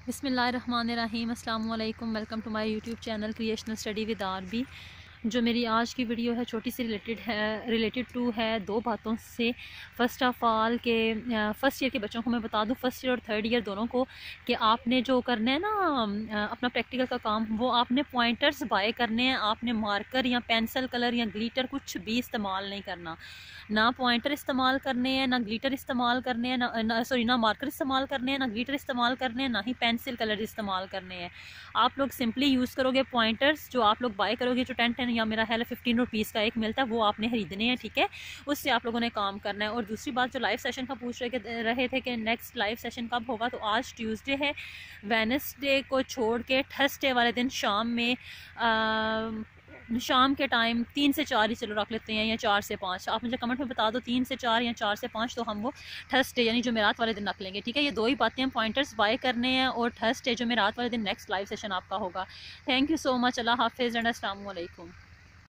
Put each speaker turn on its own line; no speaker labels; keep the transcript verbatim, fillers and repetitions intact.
बिस्मिल्लाहिर्रहमानिर्रहीम अस्सलाम वालेकुम। Welcome to my YouTube channel creational study with RB. जो मेरी आज की वीडियो है छोटी सी रिलेटेड है रिलेटेड टू है दो बातों से। फ़र्स्ट ऑफ़ ऑल के फ़र्स्ट ईयर के बच्चों को मैं बता दूं, फ़र्स्ट ईयर और थर्ड ईयर दोनों को, कि आपने जो करना है ना अपना प्रैक्टिकल का काम, वो आपने पॉइंटर्स बाय करने हैं। आपने मार्कर या पेंसिल कलर या ग्लिटर कुछ भी इस्तेमाल नहीं करना। ना पॉइंटर इस्तेमाल करने हैं, ना ग्लिटर इस्तेमाल करने हैं, ना सॉरी ना मार्कर इस्तेमाल करने हैं, ना ग्लिटर इस्तेमाल करने हैं, ना ही पेंसिल कलर इस्तेमाल करने हैं। आप लोग सिंपली यूज़ करोगे पॉइंटर्स जो आप लोग बाय करोगे, जो टेन टेन या मेरा है फिफ्टीन रुपीज़ का एक मिलता है, वो आपने खरीदने हैं, ठीक है। उससे आप लोगों ने काम करना है। और दूसरी बात, जो लाइव सेशन का पूछ रहे रहे थे कि नेक्स्ट लाइव सेशन कब होगा, तो आज ट्यूसडे है। वेडनेसडे को छोड़ के थर्सडे वाले दिन शाम में आ, शाम के टाइम तीन से चार ही चलो रख लेते हैं, या चार से पाँच। आप मुझे कमेंट में बता दो तीन से चार या चार से पाँच, तो हम वो थर्सडे यानी जो मेरात वाले दिन रख लेंगे, ठीक है। ये दो ही बातें हम पॉइंटर्स बाय करने हैं, और थर्सडे जो मेरात वाले दिन नेक्स्ट लाइव सेशन आपका होगा। Thank you so much. अल्लाह हाफिज़ एंड अस्सलाम वालेकुम।